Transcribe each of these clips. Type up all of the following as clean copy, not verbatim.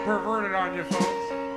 perverted on you folks.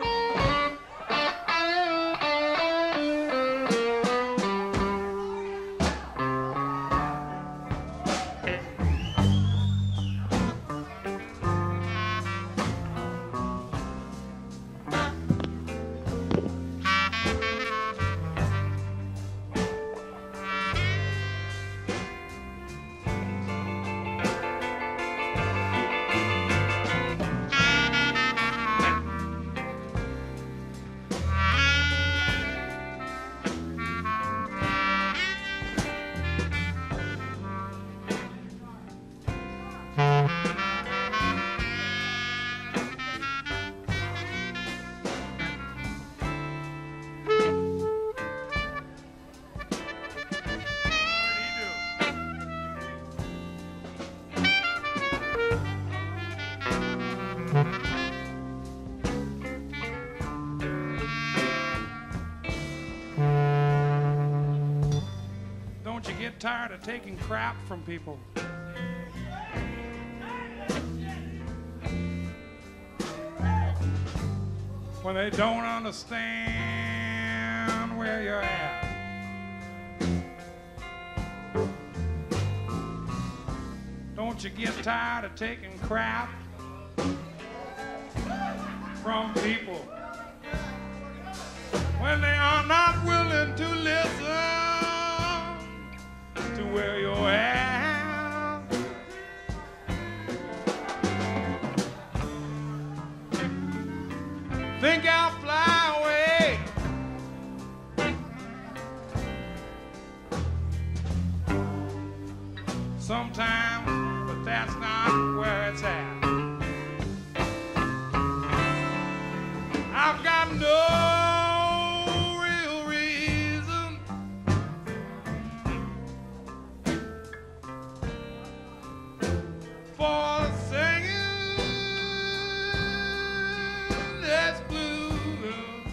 Don't you get tired of taking crap from people? When they don't understand where you're at. Don't you get tired of taking crap from people when they are not willing to listen to where you're at? Think I'll fly away. Sometimes, but that's not where it's at. I've got no real reason for singing this blues.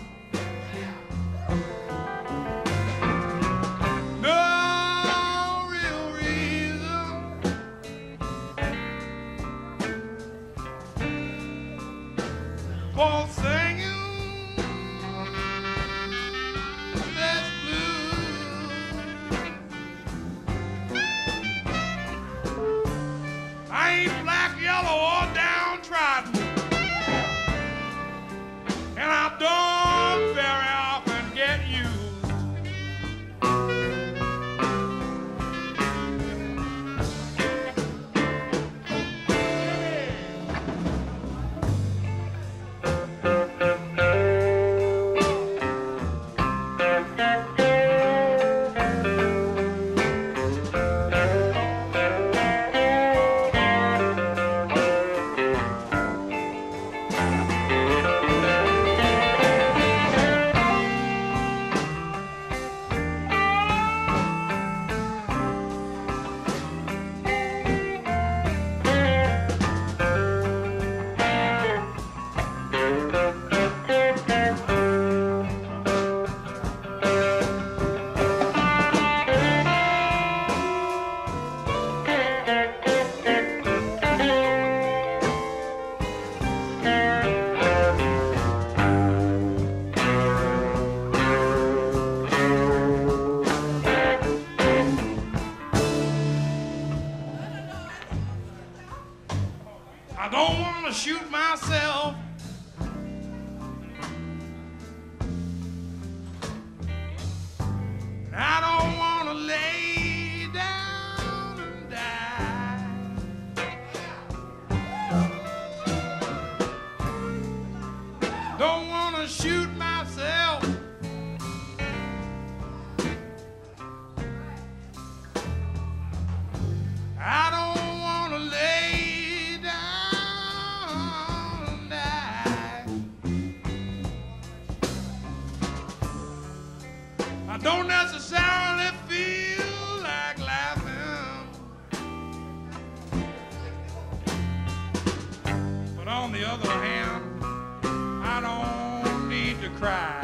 No real reason for singing this blues. I ain't black, yellow, or downtrodden, and I don't very often get used. I don't want to shoot myself. I don't want to lay down and die. Don't want to shoot myself. I don't want to lay down and die. I don't necessarily feel like laughing, but on the other hand, I don't need to cry.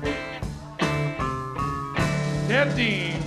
Dead Dean.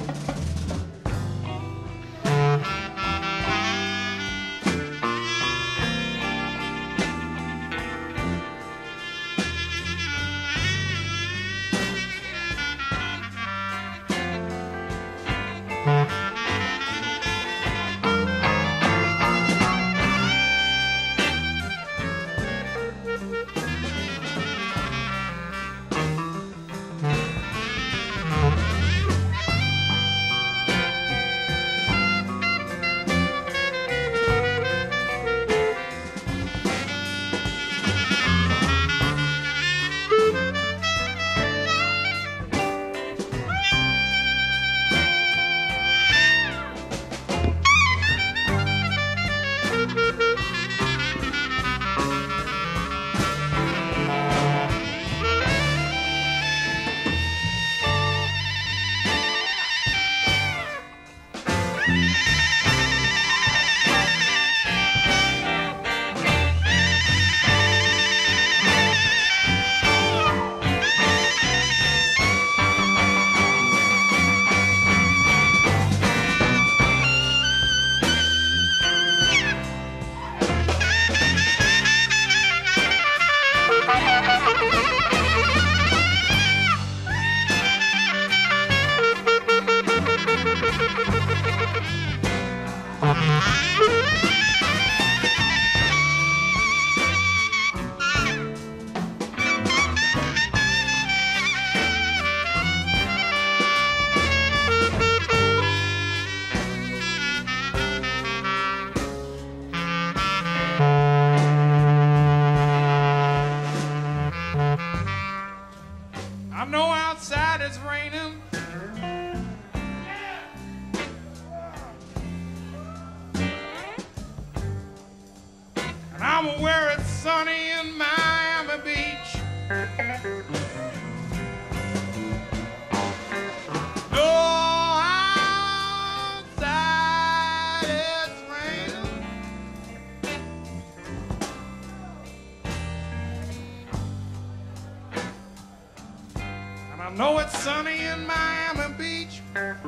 I know it's sunny in Miami Beach,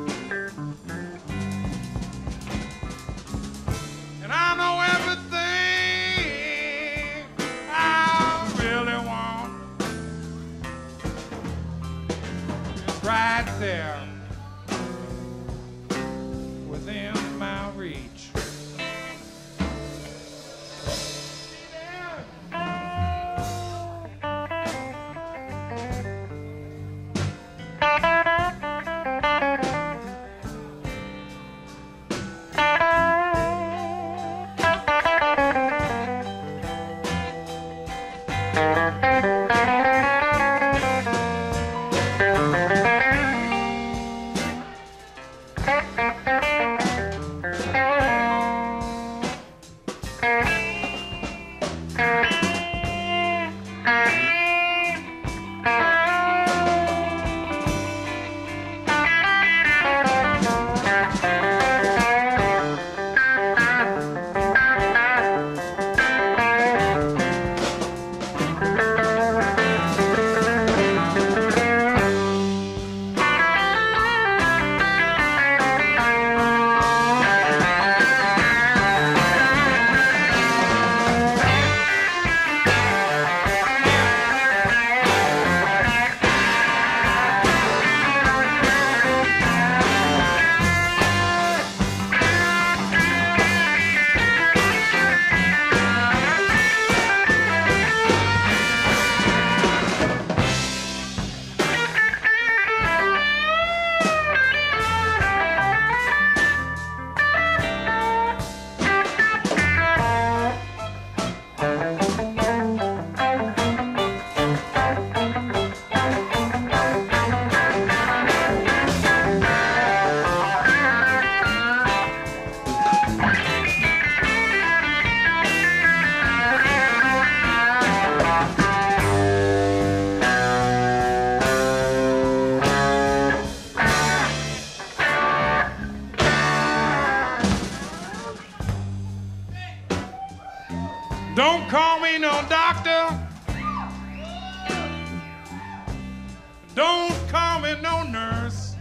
and I know everything I really want is right there within my reach. Don't call me no doctor. Don't call me no nurse.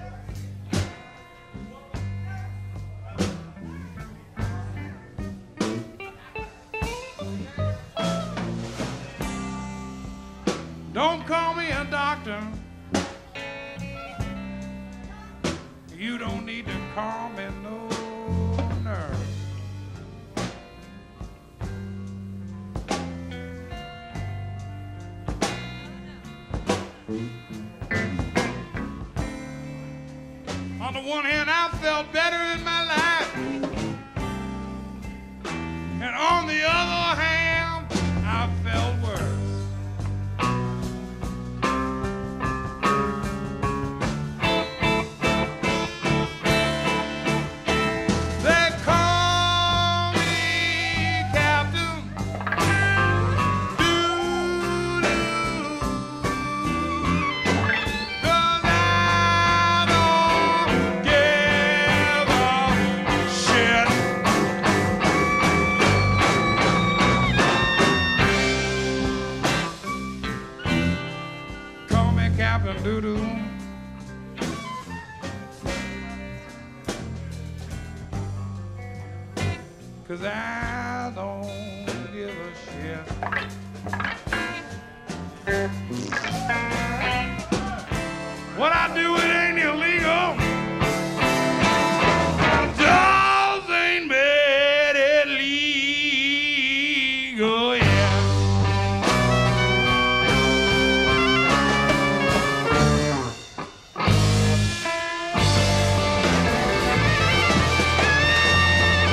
Don't call me a doctor. You don't need to call me no nurse. On the one hand, I felt better in my life, and on the other hand, I felt worse. They call me Captain Doo-doo, 'cause I don't give a shit. Call me Captain Doo-doo, 'cause I don't give a shit. What I do, it ain't illegal. Dolls ain't made it legal, yeah.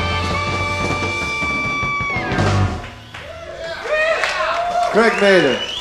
Greg made it.